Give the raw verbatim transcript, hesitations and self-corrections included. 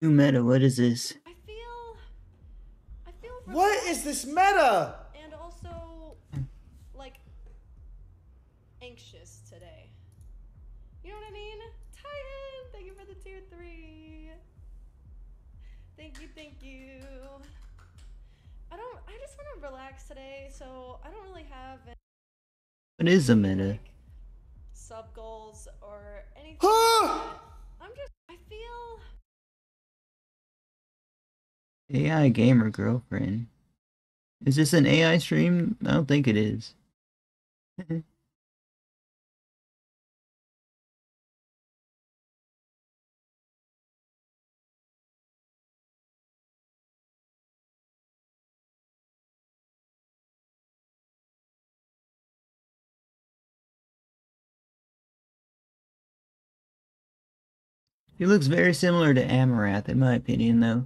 New meta, what is this? I feel, I feel. What is this meta? And also, like, anxious today. You know what I mean? Titan, thank you for the tier three. Thank you, thank you. I don't. I just want to relax today, so I don't really have. What is a meta? Like, sub goals or anything like that. I'm just. I feel. A I gamer girlfriend. Is this an A I stream? I don't think it is. He looks very similar to Amarath in my opinion though.